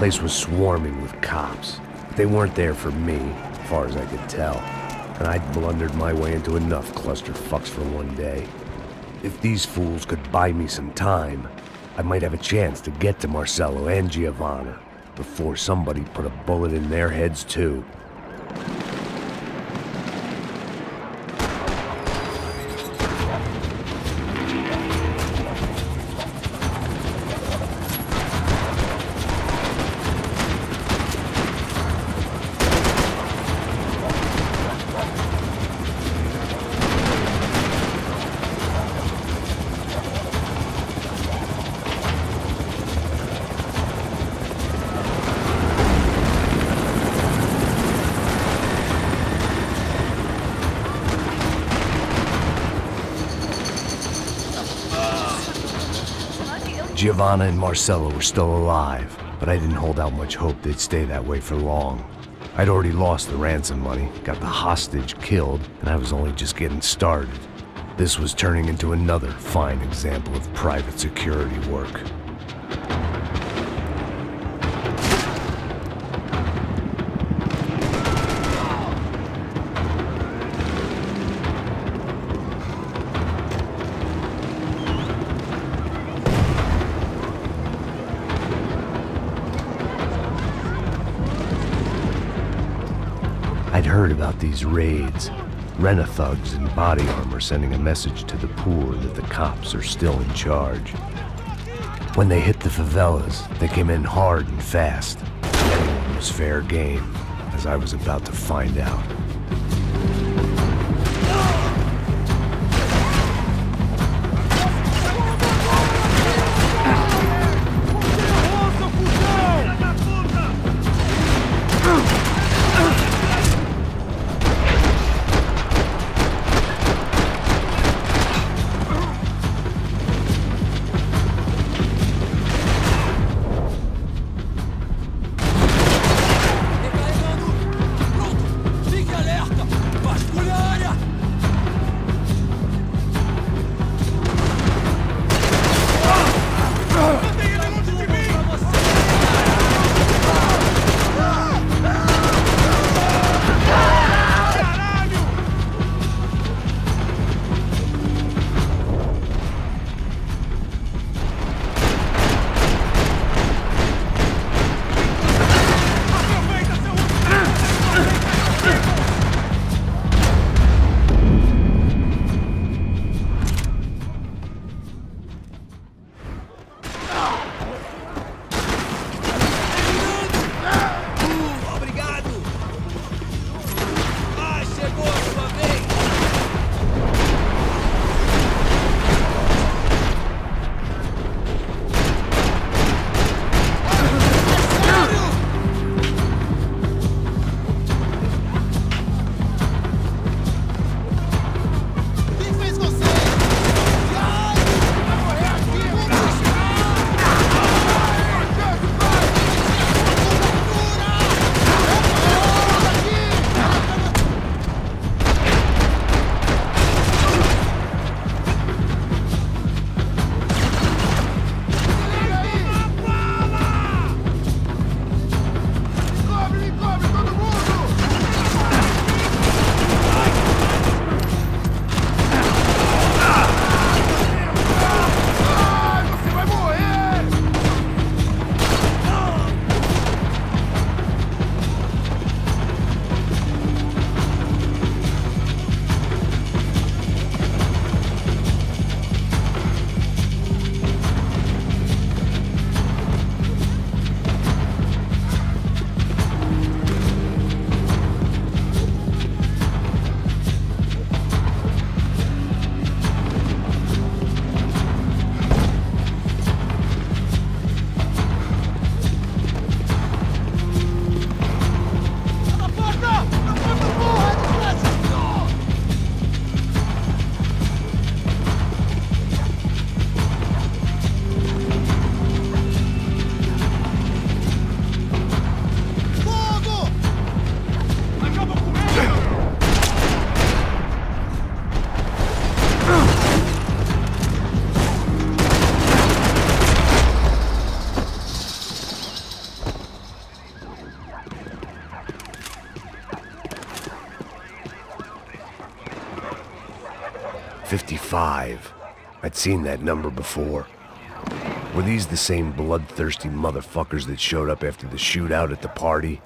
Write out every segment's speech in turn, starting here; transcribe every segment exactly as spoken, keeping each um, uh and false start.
place was swarming with cops. They weren't there for me, as far as I could tell, and I'd blundered my way into enough clusterfucks for one day. If these fools could buy me some time, I might have a chance to get to Marcello and Giovanna before somebody put a bullet in their heads too. Giovanna and Marcello were still alive, but I didn't hold out much hope they'd stay that way for long. I'd already lost the ransom money, got the hostage killed, and I was only just getting started. This was turning into another fine example of private security work. I'd heard about these raids. Rent-a-thugs in body armor sending a message to the poor that the cops are still in charge. When they hit the favelas, they came in hard and fast. Anyone was fair game, as I was about to find out. fifty-five. I'd seen that number before. Were these the same bloodthirsty motherfuckers that showed up after the shootout at the party?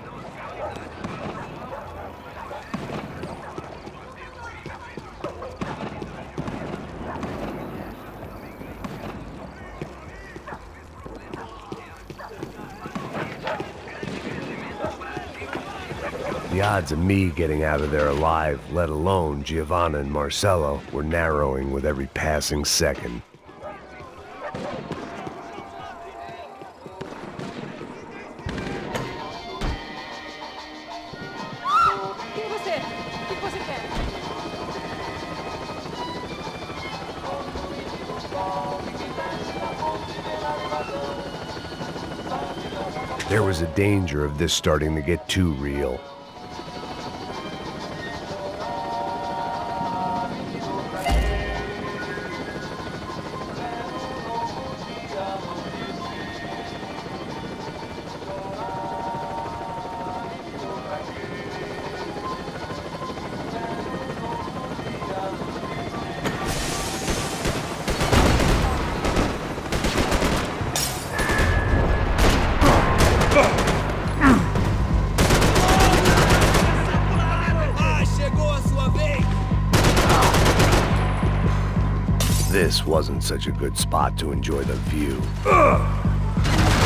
The odds of me getting out of there alive, let alone Giovanna and Marcello, were narrowing with every passing second. There was a danger of this starting to get too real. This wasn't such a good spot to enjoy the view. Ugh.